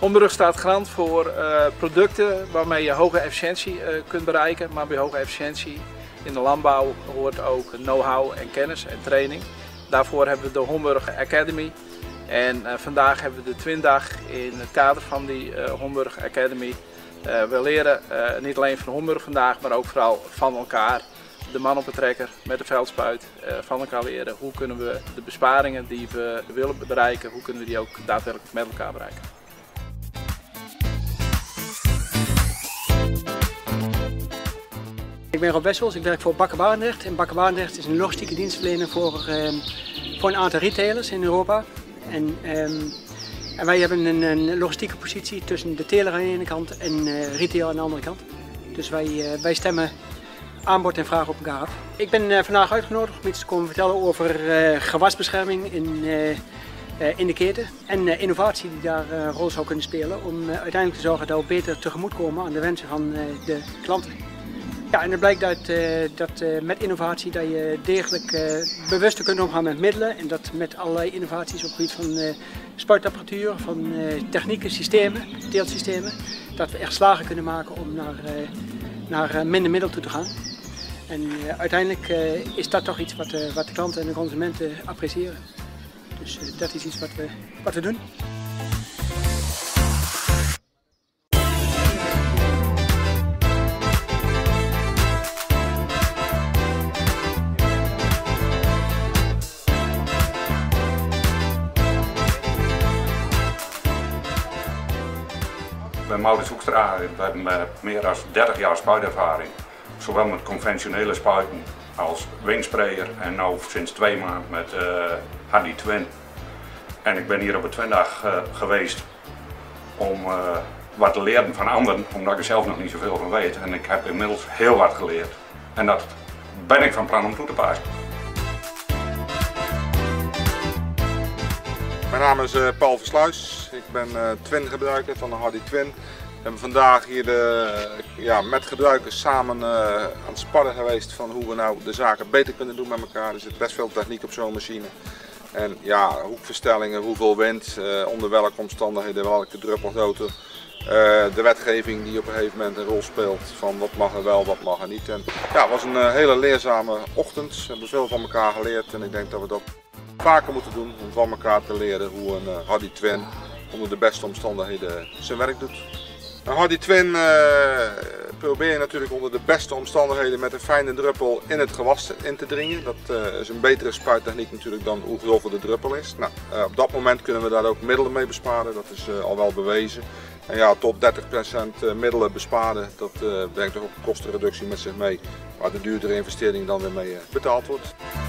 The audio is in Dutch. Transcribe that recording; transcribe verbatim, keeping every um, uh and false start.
Homburg staat garant voor uh, producten waarmee je hoge efficiëntie uh, kunt bereiken. Maar bij hoge efficiëntie in de landbouw hoort ook know-how en kennis en training. Daarvoor hebben we de Homburg Academy. En uh, vandaag hebben we de Twindag in het kader van die uh, Homburg Academy. Uh, we leren uh, niet alleen van Homburg vandaag, maar ook vooral van elkaar. De man op het trekker met de veldspuit, uh, van elkaar leren. Hoe kunnen we de besparingen die we willen bereiken, hoe kunnen we die ook daadwerkelijk met elkaar bereiken. Ik ben Rob Wessels, ik werk voor Bakker Barendrecht. En Bakker Barendrecht is een logistieke dienstverlener voor, uh, voor een aantal retailers in Europa. En, um, en wij hebben een, een logistieke positie tussen de teler aan de ene kant en uh, retail aan de andere kant. Dus wij, uh, wij stemmen aanbod en vraag op elkaar af. Ik ben uh, vandaag uitgenodigd om iets te komen vertellen over uh, gewasbescherming in, uh, uh, in de keten. En uh, innovatie die daar een uh, rol zou kunnen spelen om uh, uiteindelijk te zorgen dat we beter tegemoetkomen aan de wensen van uh, de klanten. Ja, en het blijkt uit uh, dat uh, met innovatie dat je degelijk uh, bewuster kunt omgaan met middelen. En dat met allerlei innovaties op het gebied van uh, spuitapparatuur, van uh, technieken, systemen, teeltsystemen, dat we echt slagen kunnen maken om naar, uh, naar uh, minder middel toe te gaan. En uh, uiteindelijk uh, is dat toch iets wat, uh, wat de klanten en de consumenten appreciëren. Dus uh, dat is iets wat we, wat we doen. Ik ben Maurits Hoekstra, we hebben meer dan dertig jaar spuitervaring. Zowel met conventionele spuiten als wingsprayer en nu sinds twee maanden met uh, Hardy Twin. En ik ben hier op de Twindag uh, geweest om uh, wat te leren van anderen, omdat ik er zelf nog niet zoveel van weet. En ik heb inmiddels heel wat geleerd. En dat ben ik van plan om toe te passen. Mijn naam is uh, Paul Versluis, ik ben uh, Twin gebruiker van de Hardy Twin. We hebben vandaag hier de, uh, ja, met gebruikers samen uh, aan het sparren geweest van hoe we nou de zaken beter kunnen doen met elkaar. Er zit best veel techniek op zo'n machine. En ja, hoekverstellingen, hoeveel wind, uh, onder welke omstandigheden, welke druppelgrootte. Uh, de wetgeving die op een gegeven moment een rol speelt van wat mag er wel, wat mag er niet. En, ja, het was een uh, hele leerzame ochtend, we hebben veel van elkaar geleerd en ik denk dat we dat vaker moeten doen om van elkaar te leren hoe een uh, Hardy Twin onder de beste omstandigheden zijn werk doet. Een Hardy Twin uh, probeer je natuurlijk onder de beste omstandigheden met een fijne druppel in het gewas in te dringen. Dat uh, is een betere spuittechniek natuurlijk dan hoe grover de druppel is. Nou, uh, op dat moment kunnen we daar ook middelen mee besparen, dat is uh, al wel bewezen. En ja, tot dertig procent middelen besparen, dat uh, brengt toch ook een kostenreductie met zich mee, waar de duurdere investering dan weer mee uh, betaald wordt.